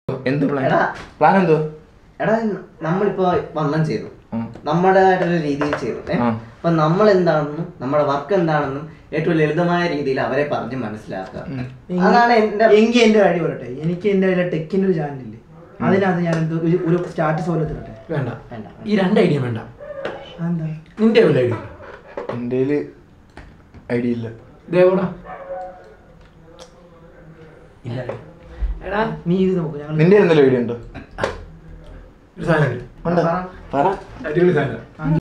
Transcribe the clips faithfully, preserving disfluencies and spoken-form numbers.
എന്ത് plan? Plan എന്തോ? എടാ നമ്മളിപ്പോ വണ്ണം ചെയ്തു, നമ്മുടേതായിട്ടുള്ള രീതിയിൽ ചെയ്തു. അപ്പൊ നമ്മൾ എന്താണെന്നും നമ്മുടെ വർക്ക് എന്താണെന്നും ഏറ്റവും ലളിതമായ രീതിയിൽ അവരെ പറഞ്ഞ് മനസ്സിലാക്കുക. അതാണ് എന്റെ എങ്കിൽ എന്റെ ഐഡിയ പറയട്ടെ. എനിക്ക് എന്റെ ടെക്കിന്റെ ഒരു ചാനലില്ലേ, അതിനകത്ത് ഞാൻ എന്തോ ഒരു സ്റ്റാറ്റസ് പോലെ തരട്ടെ. വേണ്ട, ഈ രണ്ട് ഐഡിയ വേണ്ട. എന്താ നിന്റെ ഐഡിയ? എൻ്റെ ഐഡിയ ഇല്ല. ദേവോടാ ഇല്ല. എടാ നീ ഇത് നോക്ക്. ഞങ്ങൾ നിന്റെ എന്തെങ്കിലും ഐഡിയ ഉണ്ടോ? ഒരു സാധനം ഉണ്ട്, പറ. അടിപൊളി സാധനം.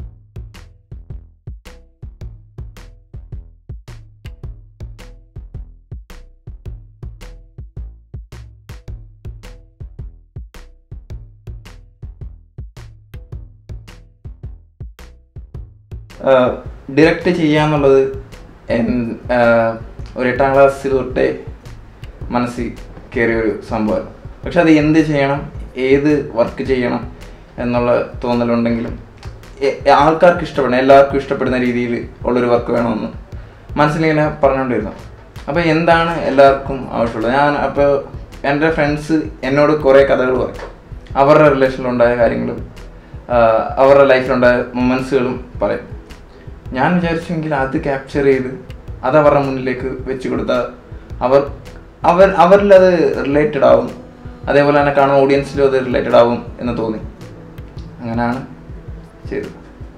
ഡിറക്റ്റ് ചെയ്യാന്നുള്ളത് ഒരു എട്ടാം ക്ലാസ്സിൽ തൊട്ടേ മനസ്സിൽ കയറിയ ഒരു സംഭവമാണ്. പക്ഷെ അത് എന്ത് ചെയ്യണം, ഏത് വർക്ക് ചെയ്യണം എന്നുള്ള തോന്നലുണ്ടെങ്കിലും ആൾക്കാർക്ക് ഇഷ്ടപ്പെടണം, എല്ലാവർക്കും ഇഷ്ടപ്പെടുന്ന രീതിയിൽ ഉള്ളൊരു വർക്ക് വേണമെന്ന് മനസ്സിലിങ്ങനെ പറഞ്ഞുകൊണ്ടിരുന്നു. അപ്പോൾ എന്താണ് എല്ലാവർക്കും ആവശ്യമുള്ളത്? ഞാൻ അപ്പോൾ എൻ്റെ ഫ്രണ്ട്സ് എന്നോട് കുറേ കഥകൾ പറയും, അവരുടെ റിലേഷനിലുണ്ടായ കാര്യങ്ങളും അവരുടെ ലൈഫിലുണ്ടായ മൊമെൻറ്റ്സുകളും പറയും. ഞാൻ വിചാരിച്ചെങ്കിൽ അത് ക്യാപ്ചർ ചെയ്ത് അത് അവരുടെ മുന്നിലേക്ക് വെച്ച് കൊടുത്താൽ അവർ അവർ അവരിലത് റിലേറ്റഡ് ആവും, അതേപോലെ തന്നെ കാണുന്ന ഓഡിയൻസിലും അത് റിലേറ്റഡ് ആവും എന്ന് തോന്നി. അങ്ങനെയാണ് ചെയ്തത്.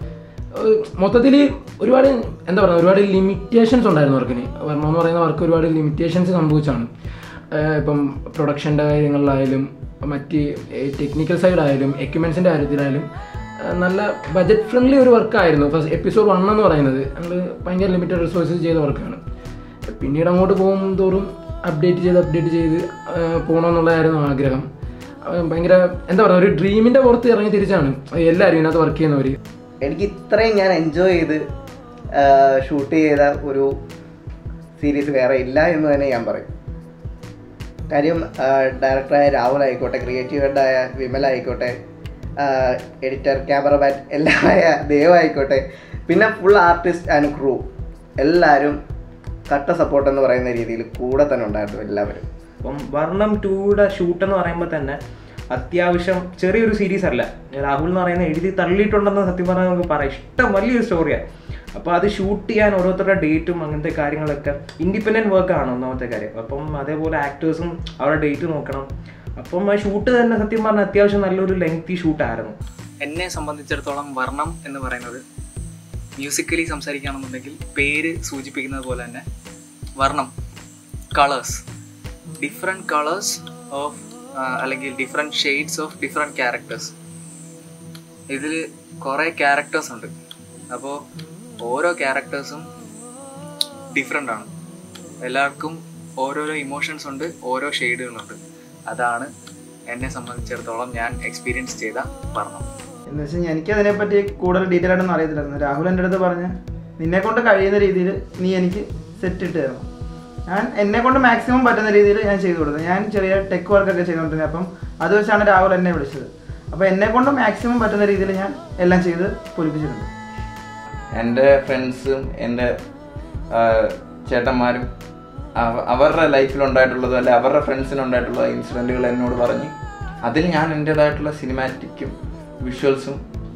മൊത്തത്തിൽ ഒരുപാട് എന്താ പറയുക, ഒരുപാട് ലിമിറ്റേഷൻസ് ഉണ്ടായിരുന്നു വർക്കിന്. വർണ്ണം എന്ന് പറയുന്ന വർക്ക് ഒരുപാട് ലിമിറ്റേഷൻസ് സംഭവിച്ചാണ്. ഇപ്പം പ്രൊഡക്ഷൻ്റെ കാര്യങ്ങളിലായാലും മറ്റ് ടെക്നിക്കൽ സൈഡായാലും എക്യുപ്മെൻസിൻ്റെ കാര്യത്തിലായാലും നല്ല ബജറ്റ് ഫ്രണ്ട്ലി ഒരു വർക്കായിരുന്നു. ഫസ്റ്റ് എപ്പിസോഡ് വൺ എന്ന് പറയുന്നത് ഞങ്ങൾ ഭയങ്കര ലിമിറ്റഡ് റിസോഴ്സസ് ചെയ്ത വർക്കാണ്. പിന്നീട് അങ്ങോട്ട് പോകും തോറും അപ്ഡേറ്റ് ചെയ്ത് അപ്ഡേറ്റ് ചെയ്ത് പോകണമെന്നുള്ളതായിരുന്നു ആഗ്രഹം. ഭയങ്കര എന്താ പറയുക, ഒരു ഡ്രീമിൻ്റെ പുറത്ത് ഇറങ്ങി തിരിച്ചാണ് എല്ലാവരും ഇതിനകത്ത് വർക്ക് ചെയ്യുന്നവർ. എനിക്ക് ഇത്രയും ഞാൻ എൻജോയ് ചെയ്ത് ഷൂട്ട് ചെയ്ത ഒരു സീരീസ് വേറെ ഇല്ല എന്ന് തന്നെ ഞാൻ പറയും. കാര്യം ഡയറക്ടറായ രാഹുൽ ആയിക്കോട്ടെ, ക്രിയേറ്റീവ് ഹെഡായ വിമൽ ആയിക്കോട്ടെ, എഡിറ്റർ ക്യാമറമാൻ എല്ലാമായ ദേവ് ആയിക്കോട്ടെ, പിന്നെ ഫുൾ ആർട്ടിസ്റ്റ് ആൻഡ് ക്രൂ എല്ലാവരും കട്ട സപ്പോർട്ട് എന്ന് പറയുന്ന രീതിയിൽ കൂടെ തന്നെ ഉണ്ടായിരുന്നു എല്ലാവരും. അപ്പം വർണ്ണം ടൂയുടെ ഷൂട്ട് എന്ന് പറയുമ്പോൾ തന്നെ അത്യാവശ്യം ചെറിയൊരു സീരീസ് അല്ല. രാഹുൽ എന്ന് പറയുന്ന എഴുതി തള്ളിയിട്ടുണ്ടെന്ന് സത്യം പറഞ്ഞാൽ നമുക്ക് പറയാം. ഇഷ്ടം വലിയൊരു സ്റ്റോറിയാണ്. അപ്പോൾ അത് ഷൂട്ട് ചെയ്യാൻ ഓരോരുത്തരുടെ ഡേറ്റും അങ്ങനത്തെ കാര്യങ്ങളൊക്കെ ഇൻഡിപെൻഡൻറ്റ് വർക്കാണ് ഒന്നാമത്തെ കാര്യം. അപ്പം അതേപോലെ ആക്ടേഴ്സും അവരുടെ ഡേറ്റ് നോക്കണം. അപ്പം ആ ഷൂട്ട് തന്നെ സത്യം പറഞ്ഞാൽ അത്യാവശ്യം നല്ലൊരു ലെങ്തി ഷൂട്ടായിരുന്നു. എന്നെ സംബന്ധിച്ചിടത്തോളം വർണ്ണം എന്ന് പറയുന്നത് മ്യൂസിക്കലി സംസാരിക്കുകയാണെന്നുണ്ടെങ്കിൽ പേര് സൂചിപ്പിക്കുന്നത് പോലെ തന്നെ Varnam colours, different colours of അല്ലെങ്കിൽ different shades of different characters. ഇതിൽ കുറേ ക്യാരക്ടേഴ്സ് ഉണ്ട്. അപ്പോൾ ഓരോ ക്യാരക്ടേഴ്സും ഡിഫറെൻ്റ് ആണ്. എല്ലാവർക്കും ഓരോരോ ഇമോഷൻസ് ഉണ്ട്, ഓരോ ഷെയ്ഡുകളുണ്ട്. അതാണ് എന്നെ സംബന്ധിച്ചിടത്തോളം ഞാൻ എക്സ്പീരിയൻസ് ചെയ്ത വർണ്ണം. എന്ന് വെച്ചാൽ എനിക്ക് അതിനെപ്പറ്റി കൂടുതൽ ഡീറ്റെയിൽ ആയിട്ടൊന്നും അറിയത്തില്ലായിരുന്നു. രാഹുൽ എൻ്റെ അടുത്ത് പറഞ്ഞ് നിന്നെ കൊണ്ട് കഴിയുന്ന രീതിയിൽ നീ എനിക്ക് സെറ്റ് ഇട്ട് തരണം. ഞാൻ എന്നെ കൊണ്ട് മാക്സിമം പറ്റുന്ന രീതിയിൽ ഞാൻ ചെയ്തു കൊടുത്തു. ഞാൻ ചെറിയ ടെക് വർക്കൊക്കെ ചെയ്തുകൊണ്ടിരുന്നത്. അപ്പം അത് വെച്ചാണ് രാഹുൽ എന്നെ വിളിച്ചത്. അപ്പോൾ എന്നെ കൊണ്ട് മാക്സിമം പറ്റുന്ന രീതിയിൽ ഞാൻ എല്ലാം ചെയ്ത് പൊലിപ്പിച്ചിട്ടുണ്ട്. എൻ്റെ ഫ്രണ്ട്സും എൻ്റെ ചേട്ടന്മാരും അവരുടെ ലൈഫിലുണ്ടായിട്ടുള്ളതും അല്ലെ അവരുടെ ഫ്രണ്ട്സിനുണ്ടായിട്ടുള്ള ഇൻസിഡൻറ്റുകൾ എന്നോട് പറഞ്ഞ് അതിൽ ഞാൻ എൻ്റേതായിട്ടുള്ള സിനിമാറ്റിക്കും വിഷ്വൽസും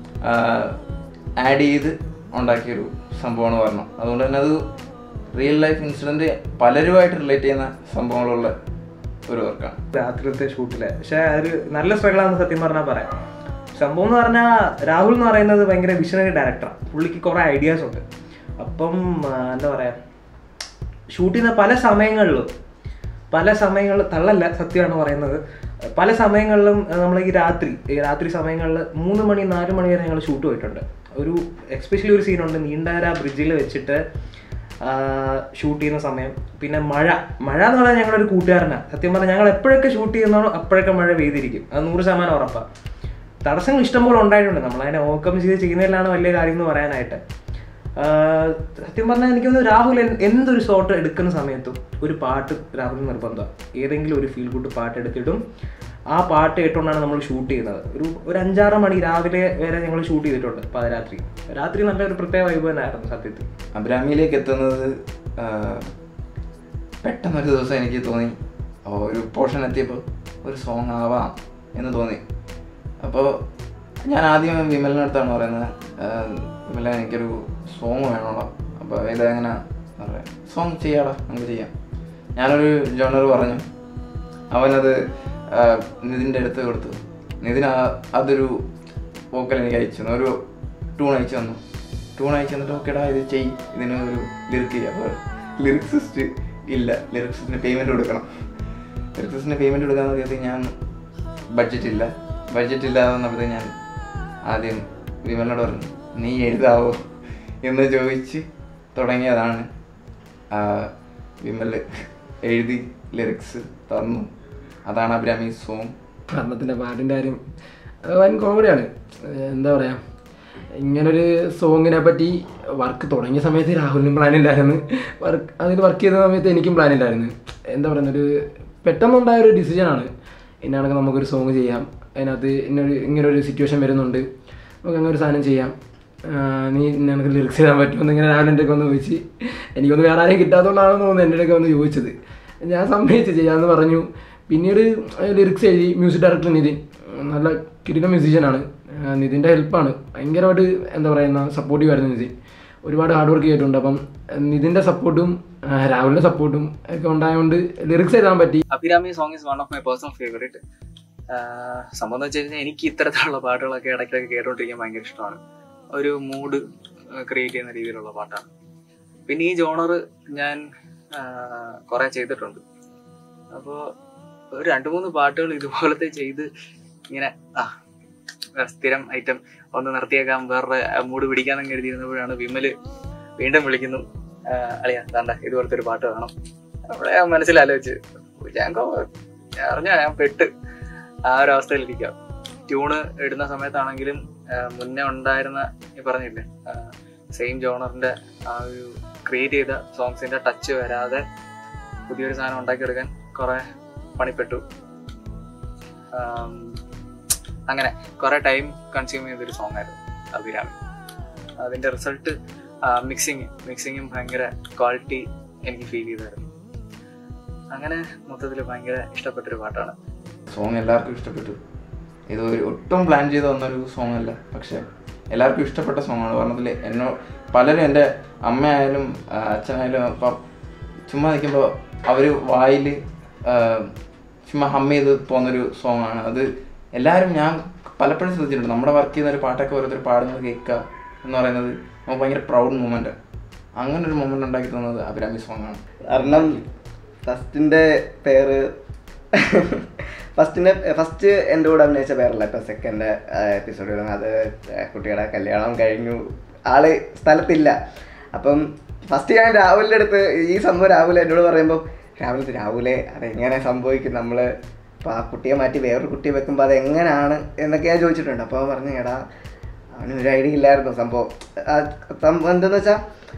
ആഡ് ചെയ്ത് ഉണ്ടാക്കിയൊരു സംഭവമാണ് വർണ്ണം. അതുകൊണ്ട് തന്നെ അത് റിയൽ ലൈഫ് ഇൻസിഡൻറ്റ് പലരുമായിട്ട് റിലേറ്റ് ചെയ്യുന്ന സംഭവങ്ങളുള്ള ഒരു വർക്കാണ്. രാത്രിയിലത്തെ ഷൂട്ടിലെ പക്ഷേ അതൊരു നല്ല സ്ട്രഗിളാണെന്ന് സത്യം പറഞ്ഞാൽ പറയാം. സംഭവം എന്ന് പറഞ്ഞാൽ രാഹുൽ എന്ന് പറയുന്നത് ഭയങ്കര വിഷണറി ഡയറക്ടറാണ്. പുള്ളിക്ക് കുറേ ഐഡിയാസ് ഉണ്ട്. അപ്പം എന്താ പറയുക, ഷൂട്ട് ചെയ്യുന്ന പല സമയങ്ങളിലും പല സമയങ്ങളിൽ തള്ളല്ല സത്യമാണ് പറയുന്നത്. പല സമയങ്ങളിലും നമ്മൾ ഈ രാത്രി ഈ രാത്രി സമയങ്ങളിൽ മൂന്ന് മണി നാല് മണി വരെ ഞങ്ങൾ ഷൂട്ട് പോയിട്ടുണ്ട്. ഒരു എക്സ്പെഷ്യലി ഒരു സീനുണ്ട്, നീണ്ടാര ബ്രിഡ്ജിൽ വെച്ചിട്ട് ഷൂട്ട് ചെയ്യുന്ന സമയം. പിന്നെ മഴ മഴ എന്ന് പറഞ്ഞാൽ ഞങ്ങളൊരു കൂട്ടുകാരനാണ്. സത്യം പറഞ്ഞാൽ ഞങ്ങൾ എപ്പോഴൊക്കെ ഷൂട്ട് ചെയ്യുന്നോ അപ്പോഴൊക്കെ മഴ പെയ്തിരിക്കും. അത് നൂറ് ശതമാനം ഉറപ്പാണ്. തടസ്സങ്ങൾ ഇഷ്ടംപോലെ ഉണ്ടായിട്ടുണ്ട്. നമ്മളതിനെ ഓവർകം ചെയ്ത് ചെയ്യുന്നതിലാണ് വലിയ കാര്യം എന്ന് പറയാനായിട്ട്. സത്യം പറഞ്ഞാൽ എനിക്കൊന്ന് രാഹുൽ എന്തൊരു ഷോട്ട് എടുക്കുന്ന സമയത്തും ഒരു പാട്ട് രാഹുൽ നിർബന്ധമാണ്. ഏതെങ്കിലും ഒരു ഫീൽ ഗുഡ് പാട്ട് എടുത്തിടും. ആ പാട്ട് കേട്ടുകൊണ്ടാണ് നമ്മൾ ഷൂട്ട് ചെയ്യുന്നത്. ഒരു ഒരു അഞ്ചാറ് മണി രാവിലെ വരെ ഞങ്ങൾ ഷൂട്ട് ചെയ്തിട്ടുണ്ട്. പാതിരാത്രി രാത്രി നല്ലൊരു പ്രത്യേക വൈബ് തന്നെയായിരുന്നു സത്യത്തിൽ. അബ്രാമിയിലേക്ക് എത്തുന്നത് പെട്ടെന്നൊരു ദിവസം എനിക്ക് തോന്നി, ഒരു പോർഷൻ എത്തിയപ്പോൾ ഒരു സോങ് ആവാം എന്ന് തോന്നി. അപ്പോൾ ഞാൻ ആദ്യം വിമലിനടുത്താണ് പറയുന്നത്, വിമല എനിക്കൊരു സോങ് വേണമല്ലോ, അപ്പോൾ ഇതെങ്ങനെ പറയാം, സോങ് ചെയ്യാടാ നമുക്ക് ചെയ്യാം. ഞാനൊരു ജോണർ പറഞ്ഞു, അവനത് നിതിൻ്റെ അടുത്ത് കൊടുത്തു. നിതിന് അതൊരു വോക്കൽ എനിക്ക് അയച്ചു തന്നു, ഒരു ട്യൂൺ അയച്ചു തന്നു. ട്യൂൺ അയച്ചു തന്നിട്ട് ഓക്കേടാ ഇത് ചെയ്, ഇതിന് ഒരു ലിറിക്ക് ചെയ്യുക. അപ്പോൾ ലിറിക്സിസ്റ്റ് ഇല്ല, ലിറിക്സിന് പേയ്മെൻറ്റ് കൊടുക്കണം. ലിറിക്സിന് പേയ്മെൻറ്റ് കൊടുക്കാമെന്ന് കരുതി ഞാൻ ബഡ്ജറ്റ് ഇല്ല ബഡ്ജറ്റ് ഇല്ലാതെ വന്നപ്പോഴത്തേക്ക് ഞാൻ ആദ്യം വിമലിനോട് പറഞ്ഞു, നീ എഴുതാവോ എന്ന് ചോദിച്ച് തുടങ്ങിയതാണ്. വിമൽ എഴുതി ലിറിക്സ് തന്നു. അതാണ് അഭിരാമി സോങ്. വർണ്ണത്തിൻ്റെ പാട്ടിൻ്റെ കാര്യം വൻ കോമഡിയാണ്. എന്താ പറയുക, ഇങ്ങനൊരു സോങ്ങിനെ പറ്റി വർക്ക് തുടങ്ങിയ സമയത്ത് രാഹുലിനും പ്ലാൻ ഇല്ലായിരുന്നു, വർക്ക് അതിൽ വർക്ക് ചെയ്ത സമയത്ത് എനിക്കും പ്ലാൻ ഇല്ലായിരുന്നു. എന്താ പറയുക, ഒരു പെട്ടെന്നുണ്ടായൊരു ഡിസിഷനാണ്. എന്നാണെങ്കിൽ നമുക്കൊരു സോങ് ചെയ്യാം, അതിനകത്ത് ഇന്നൊരു ഇങ്ങനൊരു സിറ്റുവേഷൻ വരുന്നുണ്ട്, നമുക്ക് അങ്ങനെ ഒരു സാധനം ചെയ്യാം, നീ നിനക്ക് ലിറിക്സ് ചെയ്യാൻ പറ്റുമെന്ന് ഇങ്ങനെ രാവിലെ എൻ്റെ ഒക്കെ വന്ന് ചോദിച്ച്, എനിക്കൊന്ന് വേറെ ആരെയും കിട്ടാത്തതുകൊണ്ടാണെന്ന് തോന്നുന്നു എൻ്റെ ഒക്കെ വന്ന് ചോദിച്ചത്. ഞാൻ സമ്മതിച്ച് ചെയ്യാമെന്ന് പറഞ്ഞു. പിന്നീട് ലിറിക്സ് എഴുതി. മ്യൂസിക് ഡയറക്ടർ നിതിൻ നല്ല കിടിലൻ മ്യൂസീഷ്യനാണ്. നിതിൻ്റെ ഹെൽപ്പാണ് ഭയങ്കരമായിട്ട് എന്താ പറയുന്ന സപ്പോർട്ടീവ് ആയിരുന്നു നിതിൻ. ഒരുപാട് ഹാർഡ് വർക്ക് ചെയ്തിട്ടുണ്ട്. അപ്പം നിതിൻ്റെ സപ്പോർട്ടും രാഹുലിൻ്റെ സപ്പോർട്ടും ഒക്കെ ഉണ്ടായതുകൊണ്ട് ലിറിക്സ് എഴുതാൻ പറ്റി. Abhirami song is one of my personal favourite. സംഭവം എന്ന് വെച്ച് കഴിഞ്ഞാൽ എനിക്ക് ഇത്തരത്തിലുള്ള പാട്ടുകളൊക്കെ ഇടയ്ക്കിടയ്ക്ക് കേട്ടോണ്ടിരിക്കാൻ ഭയങ്കര ഇഷ്ടമാണ്. ഒരു മൂഡ് ക്രിയേറ്റ് ചെയ്യുന്ന രീതിയിലുള്ള പാട്ടാണ്. പിന്നെ ഈ ജോണർ ഞാൻ കുറേ ചെയ്തിട്ടുണ്ട്. അപ്പോൾ ഒരു രണ്ട് മൂന്ന് പാട്ടുകൾ ഇതുപോലത്തെ ചെയ്ത് ഇങ്ങനെ ആ സ്ഥിരം ഐറ്റം ഒന്ന് നിർത്തിയേക്കാം, വേറെ മൂഡ് പിടിക്കാനെന്ന് കരുതിയിരുന്നപ്പോഴാണ് വിമല് വീണ്ടും വിളിക്കുന്നു, അളിയാ താണ്ട ഇതുപോലത്തെ ഒരു പാട്ട് വേണം. അവിടെ മനസ്സിലാലോചിച്ച് ഞാൻ ഞാൻ അറിഞ്ഞാ ഞാൻ പെട്ട് ആ ഒരു അവസ്ഥയിലിരിക്കാം. ട്യൂണ് ഇടുന്ന സമയത്താണെങ്കിലും മുന്നേ ഉണ്ടായിരുന്ന ഈ പറഞ്ഞില്ലേ സെയിം ജോണറിന്റെ ആ ഒരു ക്രിയേറ്റ് ചെയ്ത സോങ്സിന്റെ ടച്ച് വരാതെ പുതിയൊരു സാധനം ഉണ്ടാക്കിയെടുക്കാൻ കുറെ പണിപ്പെട്ടു. അങ്ങനെ കുറെ ടൈം കൺസ്യൂം ചെയ്തൊരു സോങ് ആയിരുന്നു അഭിരാമി. അതിന്റെ റിസൾട്ട് മിക്സിങ് മിക്സിങ്ങും ഭയങ്കര ക്വാളിറ്റി എനിക്ക് ഫീൽ ചെയ്തായിരുന്നു. അങ്ങനെ മൊത്തത്തിൽ ഭയങ്കര ഇഷ്ടപ്പെട്ടൊരു പാട്ടാണ്. സോങ് എല്ലാവർക്കും ഇഷ്ടപ്പെട്ടു. ഇത് ഒരു ഒട്ടും പ്ലാൻ ചെയ്ത് വന്നൊരു സോങ് അല്ല, പക്ഷെ എല്ലാവർക്കും ഇഷ്ടപ്പെട്ട സോങ്ങാണ്. പറഞ്ഞതിൽ എന്നോ പലരും എൻ്റെ അമ്മയായാലും അച്ഛനായാലും അപ്പം ചുമ്മാ നിൽക്കുമ്പോൾ അവർ വായിൽ ചുമ്മാ ഹം ചെയ്ത് പോകുന്നൊരു സോങ്ങാണ് അത്. എല്ലാവരും ഞാൻ പലപ്പോഴും ശ്രദ്ധിച്ചിട്ടുണ്ട്, നമ്മുടെ വർക്ക് ചെയ്യുന്ന ഒരു പാട്ടൊക്കെ ഓരോരുത്തർ പാടുന്നത് കേൾക്കുക എന്ന് പറയുന്നത് നമുക്ക് ഭയങ്കര പ്രൗഡ് മൂമെൻറ്റ്. അങ്ങനെ ഒരു മൂമെൻറ്റ് ഉണ്ടാക്കി തന്നത് അഭിരാമി സോങ്ങാണ്. കാരണം ഫസ്റ്റിൻ്റെ പേര് ഫസ്റ്റിൻ്റെ ഫസ്റ്റ് എൻ്റെ കൂടെ അഭിനയിച്ച പേരല്ല, ഇപ്പം സെക്കൻഡ് എപ്പിസോഡിൽ അത് കുട്ടിയുടെ കല്യാണം കഴിഞ്ഞു, ആള് സ്ഥലത്തില്ല. അപ്പം ഫസ്റ്റ് ഞാൻ രാഹുലിൻ്റെ അടുത്ത് ഈ സംഭവം രാഹുൽ എന്നോട് പറയുമ്പോൾ രാഹുൽ രാഹുലെ അതെങ്ങനെ സംഭവിക്കും, നമ്മൾ അപ്പോൾ ആ കുട്ടിയെ മാറ്റി വേറൊരു കുട്ടിയെ വെക്കുമ്പോൾ അതെങ്ങനെയാണ് എന്നൊക്കെ ഞാൻ ചോദിച്ചിട്ടുണ്ട്. അപ്പോൾ പറഞ്ഞു എടാ അവനൊരു ഐഡിയ ഇല്ലായിരുന്നു സംഭവം. സംഭവം എന്തെന്ന് വെച്ചാൽ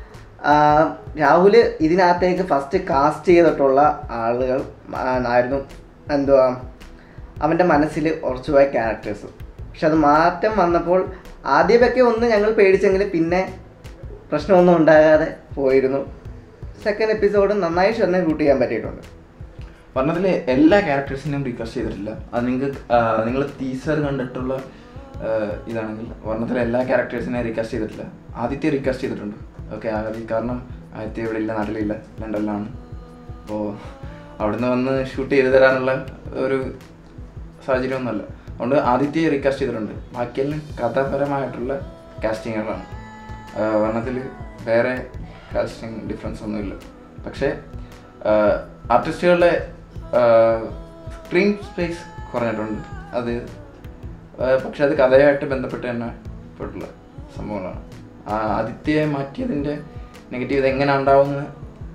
രാഹുൽ ഇതിനകത്തേക്ക് ഫസ്റ്റ് കാസ്റ്റ് ചെയ്തിട്ടുള്ള ആളുകൾ ആയിരുന്നു എന്തുവാ അവൻ്റെ മനസ്സിൽ ഉറച്ചുപോയ ക്യാരക്ടേഴ്സ്. പക്ഷെ അത് മാറ്റം വന്നപ്പോൾ ആദ്യമൊക്കെ ഒന്ന് ഞങ്ങൾ പേടിച്ചെങ്കിൽ പിന്നെ പ്രശ്നമൊന്നും ഉണ്ടാകാതെ പോയിരുന്നു. സെക്കൻഡ് എപ്പിസോഡ് നന്നായി ഷെറിനെ ഷൂട്ട് ചെയ്യാൻ പറ്റിയിട്ടുണ്ട്. വർണ്ണത്തിലെ എല്ലാ ക്യാരക്ടേഴ്സിനെയും റീകാസ്റ്റ് ചെയ്തിട്ടില്ല. അത് നിങ്ങൾക്ക് നിങ്ങൾ ടീസർ കണ്ടിട്ടുള്ള ഇതാണെങ്കിൽ വർണ്ണത്തിലെ എല്ലാ ക്യാരക്ടേഴ്സിനെയും റീകാസ്റ്റ് ചെയ്തിട്ടില്ല. ആദ്യത്തെ റീകാസ്റ്റ് ചെയ്തിട്ടുണ്ട്. ഓക്കെ, ആദ്യം കാരണം ആദ്യത്തെ ഇവിടെ ഇല്ല, നാട്ടിലില്ല, ലണ്ടനിലാണ്. അപ്പോൾ അവിടുന്ന് വന്ന് ഷൂട്ട് ചെയ്ത് തരാനുള്ള ഒരു സാഹചര്യമൊന്നുമല്ല. അതുകൊണ്ട് ആദ്യത്തെ റീകാസ്റ്റ് ചെയ്തിട്ടുണ്ട്. ബാക്കിയെല്ലാം കഥാപരമായിട്ടുള്ള കാസ്റ്റിങ്ങുകളാണ്. വർണ്ണത്തിൽ വേറെ കാസ്റ്റിംഗ് ഡിഫറൻസ് ഒന്നുമില്ല. പക്ഷേ ആർട്ടിസ്റ്റുകളുടെ സ്ക്രീൻ സ്പേസ് കുറഞ്ഞിട്ടുണ്ട്. അത് പക്ഷെ അത് കഥയായിട്ട് ബന്ധപ്പെട്ട് തന്നെ പെട്ടുള്ള സംഭവങ്ങളാണ്. ആദിത്യയെ മാറ്റിയതിൻ്റെ നെഗറ്റീവ് എങ്ങനെ ഉണ്ടാവുമെന്ന്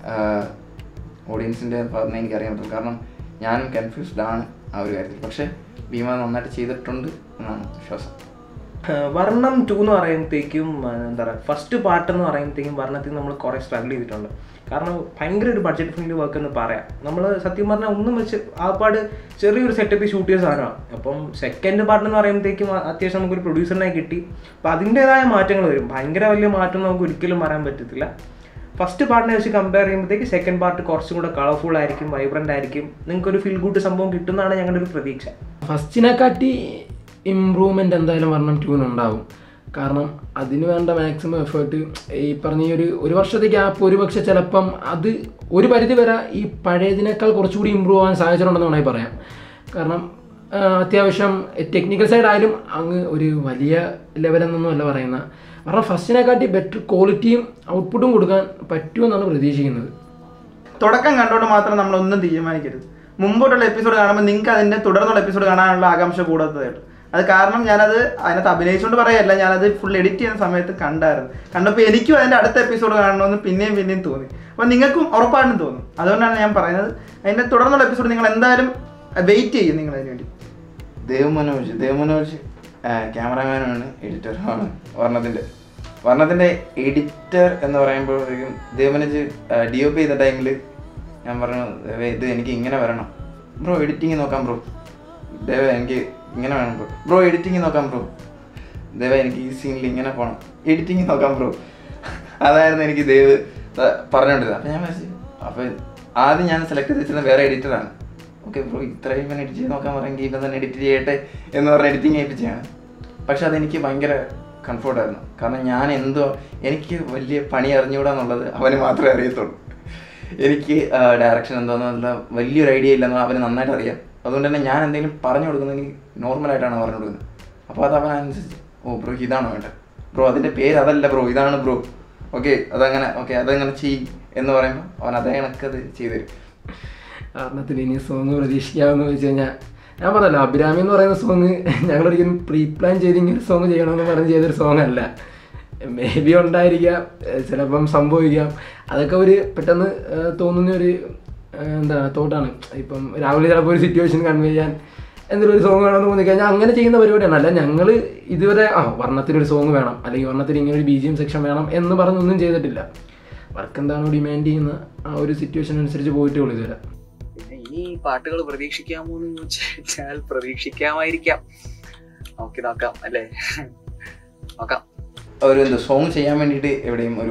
ഓഡിയൻസിൻ്റെ ഭാഗത്ത് നിന്ന് എനിക്കറിയാൻ പറ്റും. കാരണം ഞാനും കൺഫ്യൂസ്ഡ് ആണ് ആ ഒരു കാര്യത്തിൽ. പക്ഷേ ഭീമ നന്നായിട്ട് ചെയ്തിട്ടുണ്ട് എന്നാണ് വിശ്വാസം. വർണ്ണം ടു എന്ന് പറയുമ്പോഴത്തേക്കും എന്താ പറയുക, ഫസ്റ്റ് പാർട്ട് എന്ന് പറയുമ്പോഴത്തേക്കും വർണ്ണത്തിൽ നമ്മൾ കുറേ സ്ട്രഗിൾ ചെയ്തിട്ടുണ്ട്. കാരണം ഭയങ്കര ഒരു ബഡ്ജറ്റ് ഫ്രണ്ട്ലി വർക്ക് എന്ന് പറയാം. നമ്മൾ സത്യം പറഞ്ഞാൽ ഒന്നും വെച്ച് ആ പാട് ചെറിയൊരു സെറ്റപ്പിൽ ഷൂട്ട് ചെയ്ത സാധനമാണ്. അപ്പം സെക്കൻഡ് പാർട്ട് എന്ന് പറയുമ്പോഴത്തേക്കും അത്യാവശ്യം നമുക്കൊരു പ്രൊഡ്യൂസറിനായി കിട്ടി. അപ്പം അതിൻ്റേതായ മാറ്റങ്ങൾ വരും. ഭയങ്കര വലിയ മാറ്റം നമുക്ക് ഒരിക്കലും വരാൻ പറ്റത്തില്ല. ഫസ്റ്റ് പാർട്ടിനെ വെച്ച് കമ്പയർ ചെയ്യുമ്പോഴത്തേക്ക് സെക്കൻഡ് പാർട്ട് കുറച്ചും കൂടെ കളർഫുൾ ആയിരിക്കും, വൈബ്രൻ്റ് ആയിരിക്കും, നിങ്ങൾക്കൊരു ഫീൽ ഗുഡ് സംഭവം കിട്ടുന്നതാണ് ഞങ്ങളുടെ ഒരു പ്രതീക്ഷ. ഫസ്റ്റിനെക്കാട്ടി ഇമ്പ്രൂവ്മെൻ്റ് എന്തായാലും വർണ്ണം ടൂവിനുണ്ടാവും. കാരണം അതിന് വേണ്ട മാക്സിമം എഫേർട്ട് ഈ പറഞ്ഞ ഈ ഒരു ഒരു വർഷത്തെ ഗ്യാപ്പ് ഒരു പക്ഷേ ചിലപ്പം അത് ഒരു പരിധി വരെ ഈ പഴയതിനേക്കാൾ കുറച്ചുകൂടി ഇമ്പ്രൂവ് ആവാൻ സാഹചര്യമുണ്ടെന്ന് വേണമെങ്കിൽ പറയാം. കാരണം അത്യാവശ്യം ടെക്നിക്കൽ സൈഡായാലും അങ്ങ് ഒരു വലിയ ലെവലെന്നൊന്നും അല്ല പറയുന്നത്. കാരണം ഫസ്റ്റിനെക്കാട്ടി ബെറ്റർ ക്വാളിറ്റിയും ഔട്ട്പുട്ടും കൊടുക്കാൻ പറ്റുമെന്നാണ് പ്രതീക്ഷിക്കുന്നത്. തുടക്കം കണ്ടുകൊണ്ട് മാത്രം നമ്മളൊന്നും തീരുമാനിക്കരുത്. മുമ്പോട്ടുള്ള എപ്പിസോഡ് കാണുമ്പോൾ നിങ്ങൾക്ക് അതിൻ്റെ തുടർന്നുള്ള എപ്പിസോഡ് കാണാനുള്ള ആകാംക്ഷ കൂടാത്തതായിട്ട്. അത് കാരണം ഞാനത് അതിനകത്ത് അഭിനയിച്ചുകൊണ്ട് പറയല്ല, ഞാനത് ഫുൾ എഡിറ്റ് ചെയ്യുന്ന സമയത്ത് കണ്ടായിരുന്നു. കണ്ടപ്പോൾ എനിക്കും അതിൻ്റെ അടുത്ത എപ്പിസോഡ് കാണണമെന്ന് പിന്നെയും പിന്നെയും തോന്നി. അപ്പോൾ നിങ്ങൾക്കും ഉറപ്പായിട്ടും തോന്നും. അതുകൊണ്ടാണ് ഞാൻ പറയുന്നത് അതിൻ്റെ തുടർന്നുള്ള എപ്പിസോഡ് നിങ്ങൾ എന്തായാലും വെയിറ്റ് ചെയ്യും നിങ്ങൾ അതിന് വേണ്ടി. ദേവ് മനോജ് ദേവ് മനോജ് ക്യാമറാമാനാണ്, എഡിറ്ററുമാണ് വർണ്ണത്തിൻ്റെ. വർണ്ണത്തിൻ്റെ എഡിറ്റർ എന്ന് പറയുമ്പോഴേക്കും Dev Manoj D O P ചെയ്ത ടൈമിൽ ഞാൻ പറഞ്ഞു, ദേവ ഇത് എനിക്ക് ഇങ്ങനെ വരണം ബ്രോ, എഡിറ്റിങ് നോക്കാം ബ്രോ, ദേവ എനിക്ക് ഇങ്ങനെ വേണം ബ്രോ, ബ്രോ എഡിറ്റിങ് നോക്കാം ബ്രോ, ദേവ എനിക്ക് ഈ സീനിൽ ഇങ്ങനെ പോകണം, എഡിറ്റിങ് നോക്കാം ബ്രോ. അതായിരുന്നു എനിക്ക് ദേവ് പറഞ്ഞുകൊണ്ടിരുന്നത്. അപ്പം ഞാൻ മനസ്സിൽ അപ്പോൾ ആദ്യം ഞാൻ സെലക്ട് ചെയ്ത് വെച്ചിരുന്നത് വേറെ എഡിറ്ററാണ്. ഓക്കെ ബ്രോ ഇത്രയും ഇവൻ എഡിറ്റ് ചെയ്ത് നോക്കാൻ പറയുമെങ്കിൽ ഇവൻ തന്നെ എഡിറ്റ് ചെയ്യട്ടെ എന്ന് പറഞ്ഞ് എഡിറ്റിങ് ഏൽപ്പിച്ചാണ്. പക്ഷെ അതെനിക്ക് ഭയങ്കര കംഫർട്ടായിരുന്നു. കാരണം ഞാൻ എന്തോ എനിക്ക് വലിയ പണി അറിഞ്ഞുകൂടാന്നുള്ളത് അവന് മാത്രമേ അറിയത്തുള്ളൂ. എനിക്ക് ഡയറക്ഷൻ എന്തോന്നുള്ള വലിയൊരു ഐഡിയ ഇല്ലെന്ന് അവന് നന്നായിട്ട് അറിയാം. അതുകൊണ്ട് തന്നെ ഞാൻ എന്തെങ്കിലും പറഞ്ഞു കൊടുക്കുന്നെങ്കിൽ നോർമലായിട്ടാണ് പറഞ്ഞു കൊടുക്കുന്നത്. അപ്പോൾ അത് അവനനുസരിച്ച് ഓ ബ്രോ ഇതാണോ വേണ്ടത്, ബ്രോ അതിൻ്റെ പേര് അതല്ല ബ്രോ ഇതാണ് ബ്രോ, ഓക്കെ അതങ്ങനെ ഓക്കെ അതങ്ങനെ ചെയ്യും എന്ന് പറയുമ്പോൾ അവൻ അതേ കണക്കത് ചെയ്തു തരും. കാരണത്തിന് ഇനി സോങ് പ്രതീക്ഷിക്കാമെന്ന് വെച്ച് കഴിഞ്ഞാൽ ഞാൻ പറഞ്ഞല്ലോ, അഭിരാമി എന്ന് പറയുന്ന സോങ് ഞങ്ങളൊരിക്കലും പ്രീ പ്ലാൻ ചെയ്ത് ഇങ്ങനെ സോങ് ചെയ്യണമെന്ന് പറഞ്ഞ് ചെയ്തൊരു സോങ് അല്ല. മേ ബി ഉണ്ടായിരിക്കാം, ചിലപ്പം സംഭവിക്കാം, അതൊക്കെ ഒരു പെട്ടെന്ന് തോന്നുന്ന ഒരു എന്താ തോട്ടാണ്. ഇപ്പം രാഹുൽ ചിലപ്പോൾ ഒരു സിറ്റുവേഷൻ കൺവേ ചെയ്യാൻ എന്തെങ്കിലും ഒരു സോങ് വേണമെന്ന് തോന്നിക്കഴിഞ്ഞാൽ അങ്ങനെ ചെയ്യുന്ന പരിപാടിയാണ്. അല്ല ഞങ്ങൾ ഇതുവരെ ആ വർണ്ണത്തിനൊരു സോങ് വേണം അല്ലെങ്കിൽ വർണ്ണത്തിന് ഇങ്ങനെ ഒരു ബി ജി എം സെക്ഷൻ വേണം എന്ന് പറഞ്ഞൊന്നും ചെയ്തിട്ടില്ല. വർക്ക് എന്താണോ ഡിമാൻഡ് ചെയ്യുന്ന ആ ഒരു സിറ്റുവേഷൻ അനുസരിച്ച് പോയിട്ടേ ഉള്ളൂ ഇതുവരെ. പിന്നെ ഇനി പാട്ടുകൾ പ്രതീക്ഷിക്കാമോ എന്ന് ചോദിച്ചാൽ പ്രതീക്ഷിക്കാമായിരിക്കാം. നോക്കി നോക്കാം അല്ലേ, നോക്കാം. ഒരു എന്താ സോങ് ചെയ്യാൻ വേണ്ടിയിട്ട് എവിടെയും ഒരു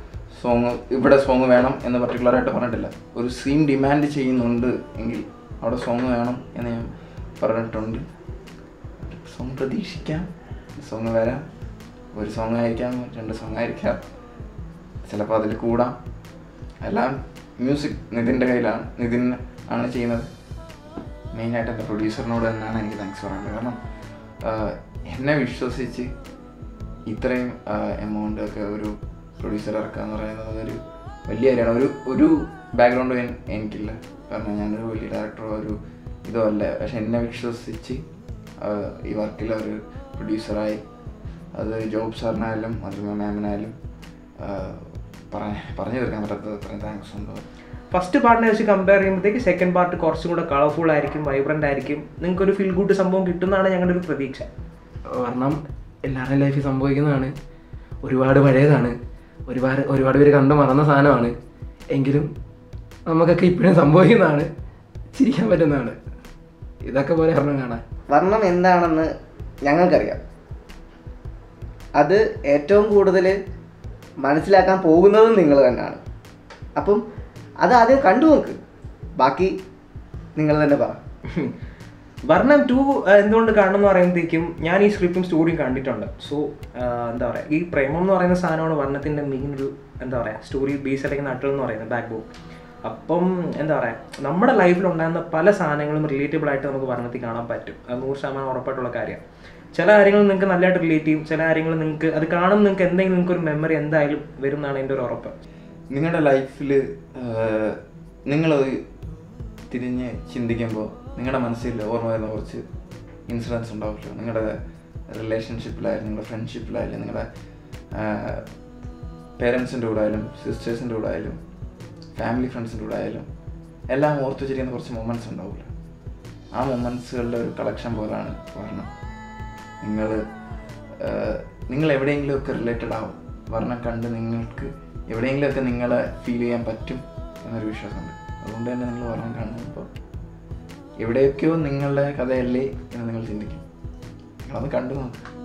സോങ് ഇവിടെ സോങ് വേണം എന്ന് പർട്ടിക്കുലറായിട്ട് പറഞ്ഞിട്ടില്ല. ഒരു സീൻ ഡിമാൻഡ് ചെയ്യുന്നുണ്ട് എങ്കിൽ അവിടെ സോങ് വേണം എന്ന് ഞാൻ പറഞ്ഞിട്ടുണ്ട്. സോങ് പ്രതീക്ഷിക്കാം, സോങ് വരാം. ഒരു സോങ് ആയിരിക്കാം, രണ്ട് സോങ് ആയിരിക്കാം, ചിലപ്പോൾ അതിൽ കൂടാം. എല്ലാം മ്യൂസിക് നിതിൻ്റെ കയ്യിലാണ്, നിതിൻ ആണ് ചെയ്യുന്നത്. മെയിനായിട്ട് എൻ്റെ പ്രൊഡ്യൂസറിനോട് തന്നെയാണ് എനിക്ക് താങ്ക്സ് പറയുന്നത്. കാരണം എന്നെ വിശ്വസിച്ച് ഇത്രയും എമൗണ്ട് ഒക്കെ ഒരു പ്രൊഡ്യൂസർ ഇറക്കുക എന്ന് പറയുന്നത് ഒരു വലിയ കാര്യമാണ്. ഒരു ഒരു ബാക്ക്ഗ്രൗണ്ടും എനിക്കില്ല, കാരണം ഞാനൊരു വലിയ ഡയറക്ടറോ ഒരു ഇതോ അല്ല. പക്ഷെ എന്നെ വിശ്വസിച്ച് ഈ വർക്കിൽ ഒരു പ്രൊഡ്യൂസറായി, അത് ജോബ് സാറിനായാലും അതും മാമിനായാലും പറഞ്ഞ് പറഞ്ഞു തീർക്കാൻ പറ്റാത്തത് അത്രയും താങ്ക്സ് ഉണ്ട്. ഫസ്റ്റ് പാർട്ടിനെ വെച്ച് കമ്പയർ ചെയ്യുമ്പോഴത്തേക്ക് സെക്കൻഡ് പാർട്ട് കുറച്ചും കൂടെ കളർഫുൾ ആയിരിക്കും, വൈബ്രൻ്റ് ആയിരിക്കും, നിങ്ങൾക്കൊരു ഫീൽ ഗുഡ് സംഭവം കിട്ടുന്നതാണ് ഞങ്ങളുടെ ഒരു പ്രതീക്ഷ. കാരണം എല്ലാവരുടെയും ലൈഫിൽ സംഭവിക്കുന്നതാണ്, ഒരുപാട് പഴയതാണ്, ഒരുപാട് ഒരുപാട് പേര് കണ്ടു മറന്ന സാധനമാണ്. എങ്കിലും നമുക്കൊക്കെ ഇപ്പോഴും സംഭവിക്കുന്നതാണ്, ചിരിക്കാൻ പറ്റുന്നതാണ്. ഇതൊക്കെ പോലെ വർണ്ണം കാണാൻ. വർണ്ണം എന്താണെന്ന് ഞങ്ങൾക്കറിയാം. അത് ഏറ്റവും കൂടുതൽ മനസ്സിലാക്കാൻ പോകുന്നതും നിങ്ങൾ തന്നെയാണ്. അപ്പം അത് ആദ്യം കണ്ടു നോക്ക്, ബാക്കി നിങ്ങൾ തന്നെ പറ. വർണ്ണം ടു എന്തുകൊണ്ട് കാണണം എന്ന് പറയുമ്പോഴത്തേക്കും ഞാൻ ഈ സ്ക്രിപ്റ്റും സ്റ്റോറിയും കണ്ടിട്ടുണ്ട്. സോ എന്താ പറയുക, ഈ പ്രേമം എന്ന് പറയുന്ന സാധനമാണ് വർണ്ണത്തിൻ്റെ മെയിൻ ഒരു എന്താ പറയുക സ്റ്റോറി ബേസ് അല്ലെങ്കിൽ നട്ടൽ എന്ന് പറയുന്നത്, ബാക്ക് ബോൺ. അപ്പം എന്താ പറയുക, നമ്മുടെ ലൈഫിൽ ഉണ്ടാകുന്ന പല സാധനങ്ങളും റിലേറ്റബിൾ ആയിട്ട് നമുക്ക് വർണ്ണത്തിൽ കാണാൻ പറ്റും. അത് നൂറ് ശതമാനം ഉറപ്പായിട്ടുള്ള കാര്യമാണ്. ചില കാര്യങ്ങൾ നിങ്ങൾക്ക് നല്ലതായിട്ട് റിലേറ്റ് ചെയ്യും, ചില കാര്യങ്ങൾ നിങ്ങൾക്ക് അത് കാണുമ്പോൾ നിങ്ങൾക്ക് എന്തെങ്കിലും നിങ്ങൾക്ക് ഒരു മെമ്മറി എന്തായാലും വരും എന്നാണ് എൻ്റെ ഒരു ഉറപ്പ്. നിങ്ങളുടെ ലൈഫിൽ നിങ്ങൾ തിരിഞ്ഞ് ചിന്തിക്കുമ്പോൾ നിങ്ങളുടെ മനസ്സിൽ ഓർമ്മ വരുന്ന കുറച്ച് ഇൻസിഡൻസ് ഉണ്ടാവില്ല. നിങ്ങളുടെ റിലേഷൻഷിപ്പിലായാലും നിങ്ങളുടെ ഫ്രണ്ട്ഷിപ്പിലായാലും നിങ്ങളുടെ പേരൻസിൻ്റെ കൂടെ ആയാലും സിസ്റ്റേഴ്സിൻ്റെ കൂടെ ആയാലും ഫാമിലി ഫ്രണ്ട്സിൻ്റെ കൂടെ ആയാലും എല്ലാം ഓർത്തു വെച്ചിരിക്കുന്ന കുറച്ച് മൊമെൻറ്റ്സ് ഉണ്ടാവില്ല. ആ മൊമെൻറ്റ്സുകളുടെ ഒരു കളക്ഷൻ പോലാണ് വർണ്ണം. നിങ്ങൾ നിങ്ങൾ എവിടെയെങ്കിലുമൊക്കെ റിലേറ്റഡ് ആവും. വർണ്ണം കണ്ട് നിങ്ങൾക്ക് എവിടെയെങ്കിലുമൊക്കെ നിങ്ങളെ ഫീൽ ചെയ്യാൻ പറ്റും എന്നൊരു വിശ്വാസമുണ്ട്. അതുകൊണ്ട് തന്നെ നിങ്ങൾ വർണ്ണം കാണുമ്പോൾ എവിടെയൊക്കെയോ നിങ്ങളുടെ കഥയല്ലേ എന്ന് നിങ്ങൾ ചിന്തിക്കും. നിങ്ങളത് കണ്ടു നോക്കുക.